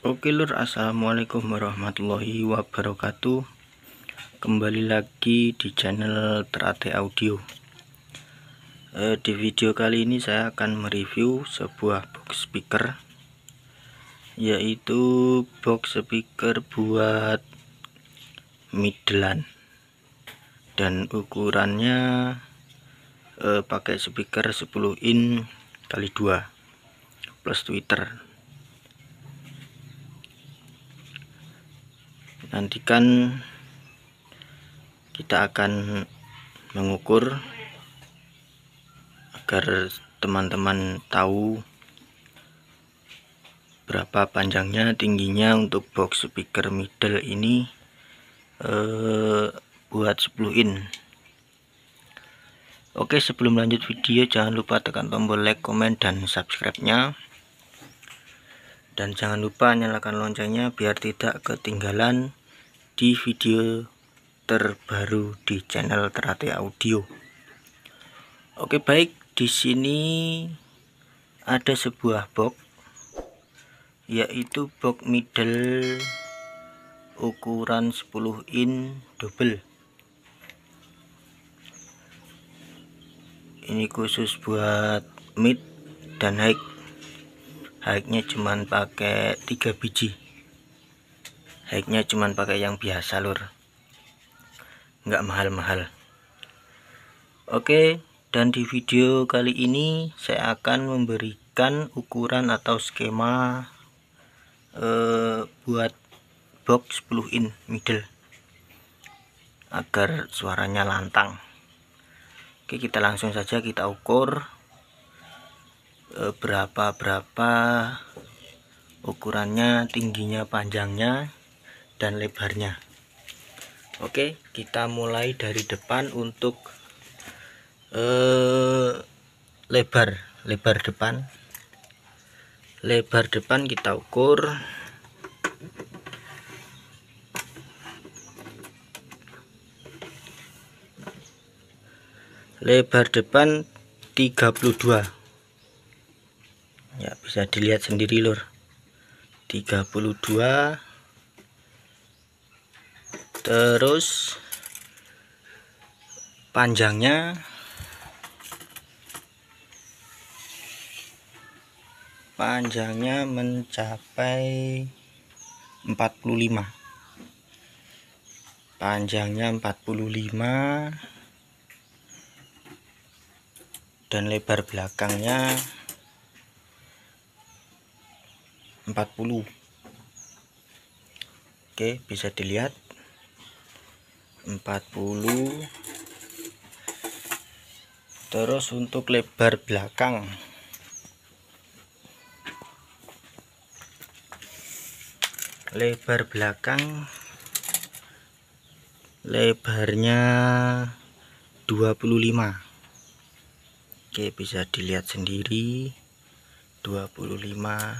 Oke lur, assalamualaikum warahmatullahi wabarakatuh. Kembali lagi di channel Terate Audio. Di video kali ini saya akan mereview sebuah box speaker, yaitu box speaker buat middlean, dan ukurannya pakai speaker 10 in kali 2 plus tweeter. Nantikan kita akan mengukur agar teman-teman tahu berapa panjangnya, tingginya untuk box speaker middle ini buat 10 in. Oke, sebelum lanjut video jangan lupa tekan tombol like, komen, dan subscribe-nya, dan jangan lupa nyalakan loncengnya biar tidak ketinggalan di video terbaru di channel Terate Audio. Oke, baik, di sini ada sebuah box, yaitu box middle ukuran 10 in double. Ini khusus buat mid dan high. High-nya cuman pakai 3 biji. High-nya cuman pakai yang biasa lur, nggak mahal-mahal. Oke, dan di video kali ini saya akan memberikan ukuran atau skema buat box 10 in middle agar suaranya lantang. Oke, kita langsung saja kita ukur berapa ukurannya, tingginya, panjangnya, dan lebarnya. Oke, kita mulai dari depan. Untuk lebar depan kita ukur lebar depan 32 ya, bisa dilihat sendiri lur, 32. Terus panjangnya mencapai 45. Panjangnya 45 dan lebar belakangnya 40. Oke, bisa dilihat 40. Terus untuk lebar belakang lebarnya 25. Oke, bisa dilihat sendiri 25.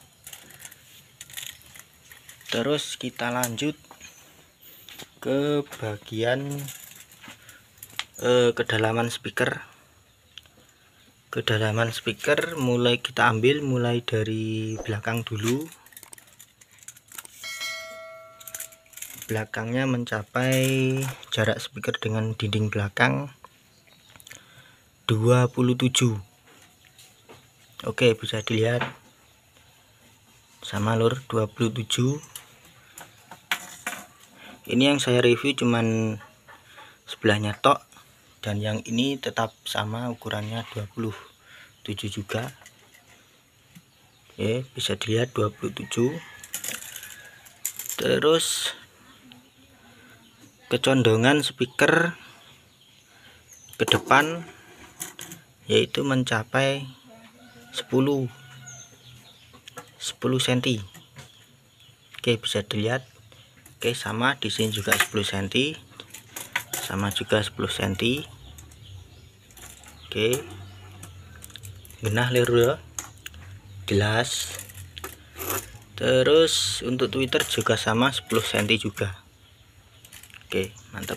Terus kita lanjut ke bagian kedalaman speaker. Mulai kita ambil mulai dari belakang dulu. Belakangnya mencapai jarak speaker dengan dinding belakang 27. Oke, bisa dilihat sama lur, 27. Ini yang saya review cuman sebelahnya tok, dan yang ini tetap sama ukurannya 27 juga. Oke, bisa dilihat 27. Terus kecondongan speaker ke depan yaitu mencapai 10 cm. Oke, bisa dilihat. Oke, sama di sini juga 10 cm, sama juga 10 cm. Oke, genah liru, jelas. Terus untuk tweeter juga sama 10 cm juga. Oke, mantap.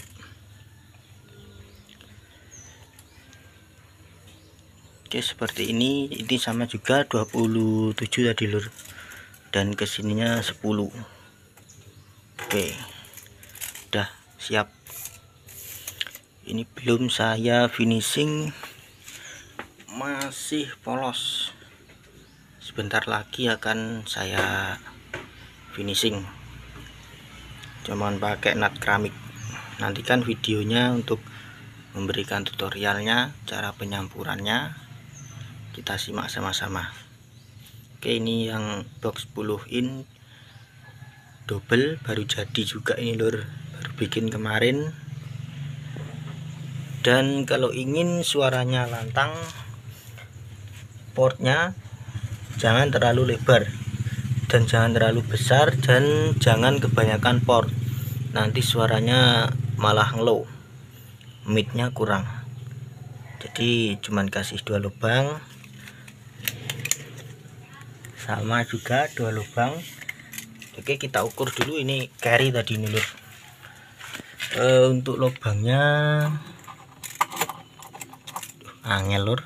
Oke, seperti ini sama juga 27 tadi lur. dan kesininya 10. Oke, udah siap. Ini belum saya finishing, masih polos. Sebentar lagi akan saya finishing, cuman pakai nut keramik. Nantikan videonya untuk memberikan tutorialnya, cara penyampurannya, kita simak sama-sama. Oke, ini yang box 10 in double baru jadi juga ini lur, baru bikin kemarin. Dan kalau ingin suaranya lantang, portnya jangan terlalu lebar dan jangan terlalu besar, dan jangan kebanyakan port, nanti suaranya malah ngelow, midnya kurang. Jadi cuman kasih 2 lubang, sama juga 2 lubang. Oke, kita ukur dulu ini carry tadi ini lur. Untuk lubangnya angel lur.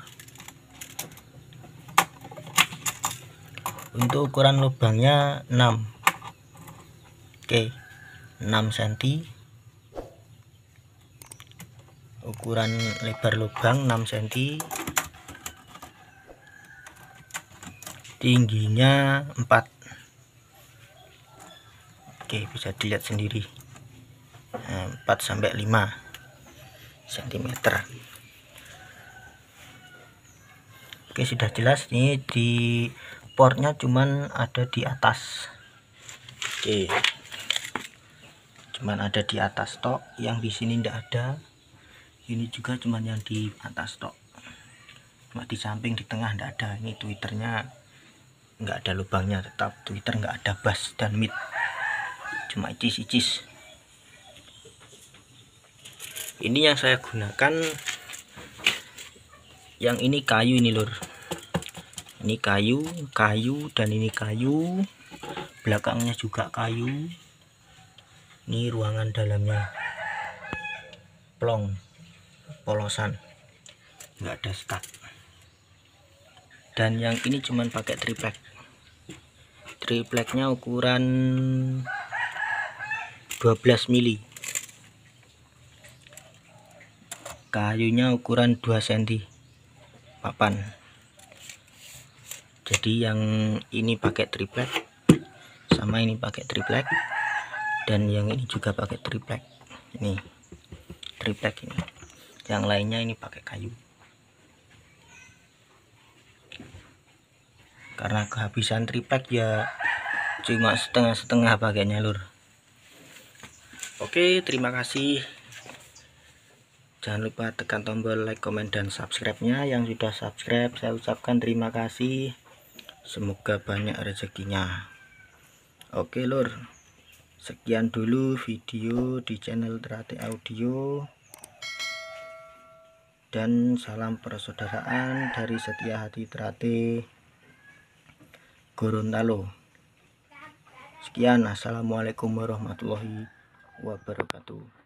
Untuk ukuran lubangnya 6. Oke, 6 cm. Ukuran lebar lubang 6 cm. Tingginya 4. Oke, bisa dilihat sendiri. 4 sampai 5 cm. Oke, sudah jelas. Ini di portnya cuman ada di atas. Oke, cuman ada di atas tok, yang di sini tidak ada. Ini juga cuman yang di atas tok, cuma di samping, di tengah tidak ada. Ini twitternya nggak ada lubangnya, tetap twitter nggak ada bass dan mid, cuma icis. Ini yang saya gunakan, yang ini kayu ini lur. Ini kayu dan ini kayu, belakangnya juga kayu. Ini ruangan dalamnya plong, polosan, nggak ada skat. Dan yang ini cuman pakai triplek. Tripleknya ukuran 12 mili. Kayunya ukuran 2 cm papan. Jadi yang ini pakai triplek, sama ini pakai triplek, dan yang ini juga pakai triplek. Ini triplek ini. Yang lainnya ini pakai kayu. Karena kehabisan triplek ya cuma setengah-setengah pakainya lur. Oke, terima kasih. Jangan lupa tekan tombol like, komen, dan subscribe-nya. Yang sudah subscribe saya ucapkan terima kasih. Semoga banyak rezekinya. Oke lur, sekian dulu video di channel Trate Audio. Dan salam persaudaraan dari Setia Hati Trate Gorontalo. Sekian, assalamualaikum warahmatullahi wabarakatuh.